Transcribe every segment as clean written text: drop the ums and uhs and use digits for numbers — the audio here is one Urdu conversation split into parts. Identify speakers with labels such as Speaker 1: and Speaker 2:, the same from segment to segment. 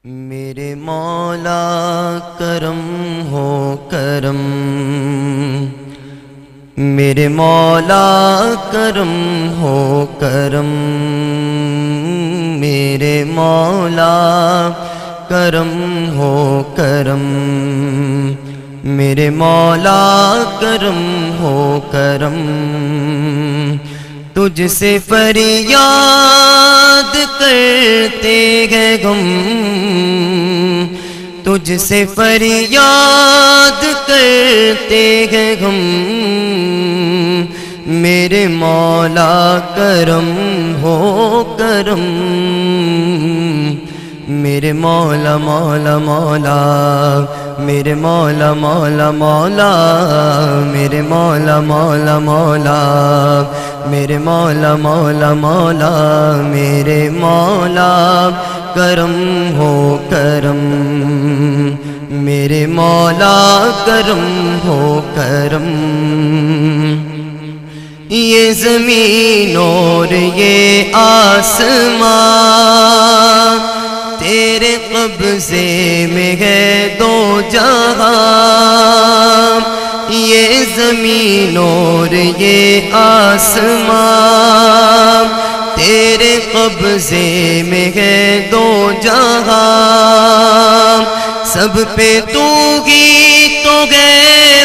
Speaker 1: میرے مولا کرم ہو کرم، میرے مولا کرم ہو کرم، میرے مولا کرم ہو کرم، میرے مولا کرم ہو کرم، تجھ سے فریاد کرتے ہیں غم، تجھ سے فریاد کرتے ہیں غم، میرے مولا کرم ہو کرم، میرے مولا مولا مولا، میرے مولا مولا مولا، میرے مولا مولا مولا، میرے مولا مولا مولا، میرے مولا کرم ہو کرم، میرے مولا کرم ہو کرم، یہ زمین اور یہ آسمان تیرے قبضے میں ہے دو جہاں، یہ زمین اور یہ آسمان تیرے قبضے میں ہے دو جہاں، سب پہ تو ہی تو ہے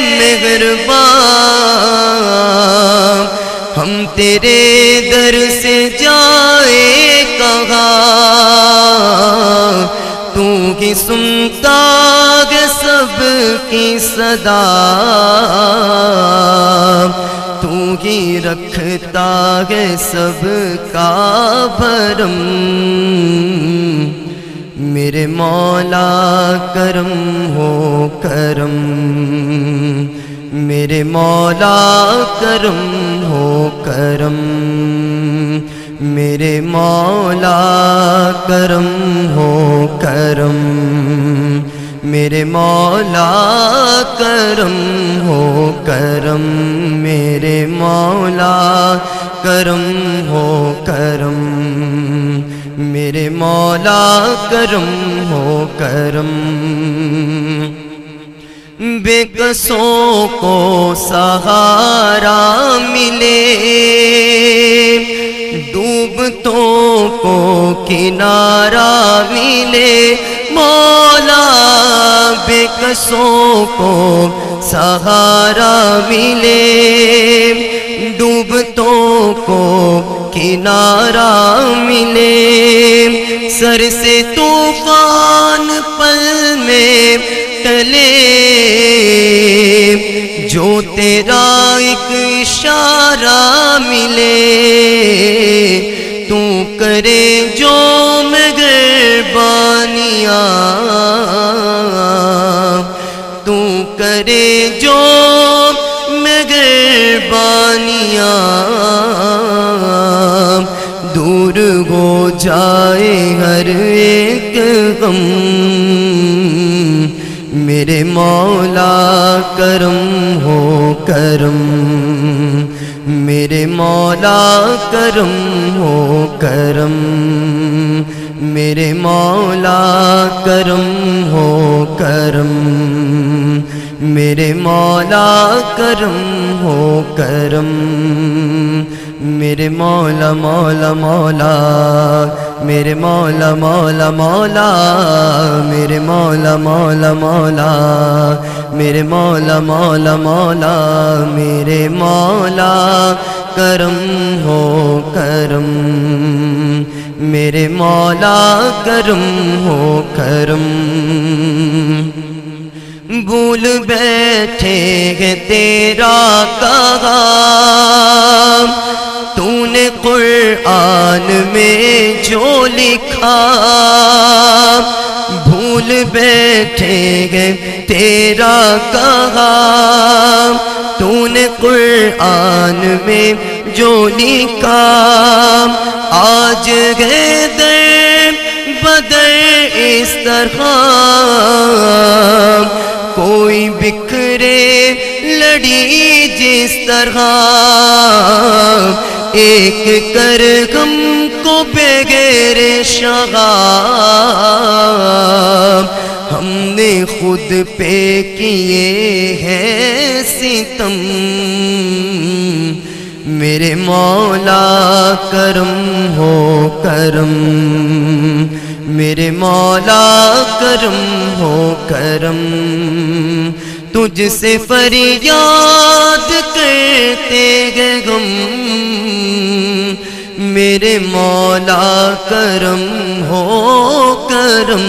Speaker 1: مہربان، ہم تیرے در سے جائے کہاں، تو ہی سنتا ہے سب کی صدا، تو ہی رکھتا ہے سب کا بھرم، میرے مولا کرم ہو کرم، میرے مولا کرم ہو کرم، میرے مولا کرم ہو کرم، میرے مولا کرم ہو کرم، میرے مولا کرم ہو کرم، میرے مولا کرم ہو کرم، بے کسوں کو سہارا ملے، ڈوبتوں کو کنارہ ملے، مولا بے کسوں کو سہارا ملے، ڈوبتوں کو کنارہ ملے، سر سے طوفان پل میں ٹلے، جو تیرا ایک اشارہ ملے، تو کرے جو مہربانیاں، تو کرے جو مہربانیاں، دور ہو جائے ہر ایک غم، میرے مولا کرم ہو کرم، میرے مولا کرم ہو کرم، میرے مولا کرم ہو کرم، میرے مولا کرم ہو کرم، میرے مولا مولا مولا، میرے مولا مولا مولا، میرے مولا مولا مولا، میرے مولا مولا مولا، میرے مولا کرم ہو کرم، میرے مولا کرم ہو کرم، بھول بیٹھے ہیں تیرا کہا، تو نے قرآن میں جو لکھا، بھول بیٹھے ہیں تیرا کہا، تو نے قرآن میں جو لکھا، آج گئے در بدر اس طرح، کوئی بکھرے لڑی جس طرح، ایک کر غم کو بغیر شغا خود پہ کیے ہیں ستم، میرے مولا کرم ہو کرم، میرے مولا کرم ہو کرم، تجھ سے فریاد کرتے ہیں ہم، میرے مولا کرم ہو کرم،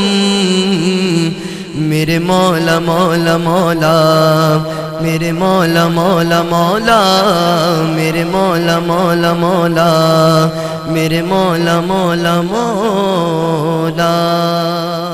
Speaker 1: میرے مولا مولا مولا، میرے مولا مولا مولا، میرے مولا مولا مولا، میرے مولا مولا مولا۔